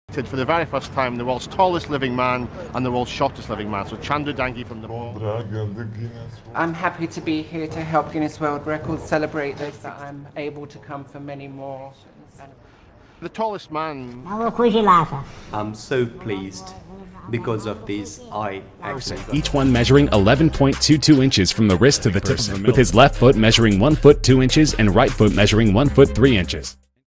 For the very first time, the world's tallest living man and the world's shortest living man. So Chandu Dangi from the I'm happy to be here to help Guinness World Records celebrate this, that I'm able to come for many more. The tallest man. I'm so pleased because of these eye accidents. Each one measuring 11.22 inches from the wrist to the tip of the middle, with his left foot measuring 1 foot 2 inches and right foot measuring 1 foot 3 inches.